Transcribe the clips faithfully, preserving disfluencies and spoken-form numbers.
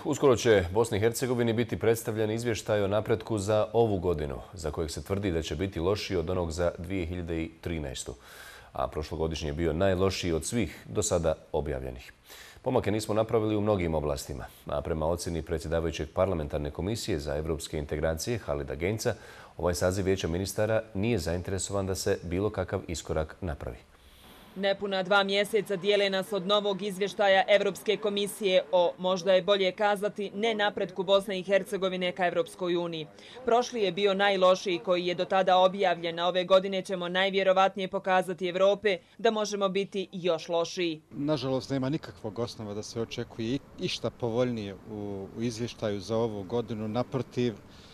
Uskoro će Bosni i Hercegovini biti predstavljen izvještaj o napretku za ovu godinu, za kojeg se tvrdi da će biti lošiji od onog za dvije hiljade trinaestu. A prošlogodišnji je bio najlošiji od svih do sada objavljenih. Pomake nismo napravili u mnogim oblastima, a prema ocjeni predsjedavajućeg parlamentarne komisije za evropske integracije Halida Genca, ovaj saziv vijeća ministara nije zainteresovan da se bilo kakav iskorak napravi. Nepuna dva mjeseca dijele nas od novog izvještaja Evropske komisije o, možda je bolje kazati, ne napretku Bosne i Hercegovine ka Evropskoj uniji. Prošli je bio najlošiji koji je do tada objavljen, a ove godine ćemo najvjerovatnije pokazati Evrope da možemo biti još lošiji. Nažalost, nema nikakvog osnova da se očekuje išta povoljnije u, u izvještaju za ovu godinu. Naprotiv,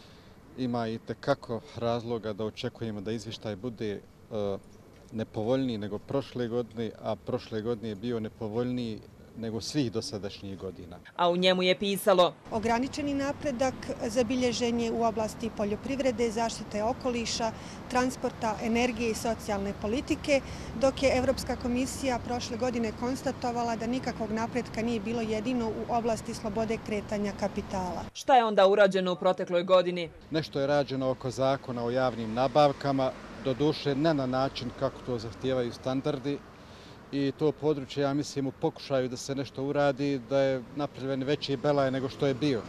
ima i tekako razloga da očekujemo da izvještaj bude uh, nepovoljniji nego prošle godine, a prošle godine je bio nepovoljniji nego svih dosadašnjih godina. A u njemu je pisalo: ograničeni napredak zabilježen je u oblasti poljoprivrede, zaštite okoliša, transporta, energije i socijalne politike, dok je Evropska komisija prošle godine konstatovala da nikakvog napretka nije bilo jedino u oblasti slobode kretanja kapitala. Šta je onda urađeno u protekloj godini? Nešto je rađeno oko zakona o javnim nabavkama, doduše ne na način kako to zahtijevaju standardi, i to područje, ja mislim, u pokušaju da se nešto uradi, da je napravljen veći belaj nego što je bio.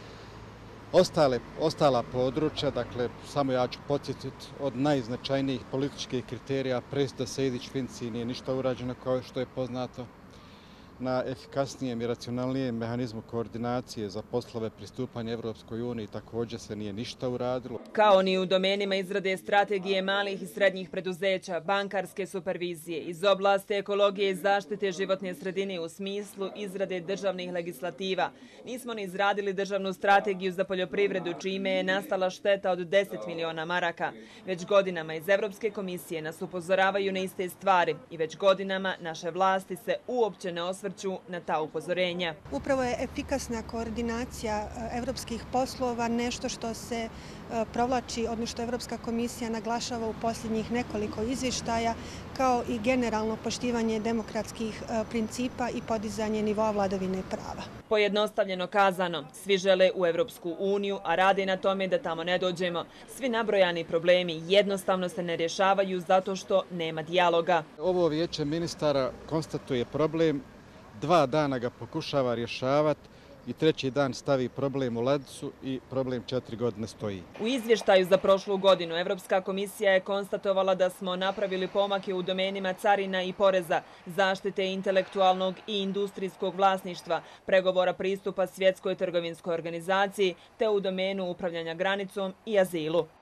Ostale, ostala područja, dakle, samo ja ću podsjetiti, od najznačajnijih političkih kriterija presuda Sejdić-Finci nije ništa urađeno, kao što je poznato. Na efikasnijem i racionalnijem mehanizmu koordinacije za poslove pristupanja Evropskoj uniji također se nije ništa uradilo. Kao ni u domenima izrade strategije malih i srednjih preduzeća, bankarske supervizije, iz oblasti ekologije i zaštite životne sredine u smislu izrade državnih legislativa. Nismo ni izradili državnu strategiju za poljoprivredu, čime je nastala šteta od deset miliona maraka. Već godinama iz Evropske komisije nas upozoravaju na iste stvari i već godinama naše vlasti se uopće ne osvrću na ta upozorenja. Upravo je efikasna koordinacija evropskih poslova nešto što se provlači, odnosno što Evropska komisija naglašava u posljednjih nekoliko izvještaja, kao i generalno poštivanje demokratskih principa i podizanje nivoa vladavine prava. Pojednostavljeno kazano, svi žele u Evropsku uniju, a rade na tome da tamo ne dođemo. Svi nabrojani problemi jednostavno se ne rješavaju zato što nema dijaloga. Ovo vijeće ministara konstatuje problem, dva dana ga pokušava rješavati i treći dan stavi problem u ladicu i problem četiri godine stoji. U izvještaju za prošlu godinu Evropska komisija je konstatovala da smo napravili pomake u domenima carina i poreza, zaštite intelektualnog i industrijskog vlasništva, pregovora pristupa Svjetskoj trgovinskoj organizaciji te u domenu upravljanja granicom i azilu.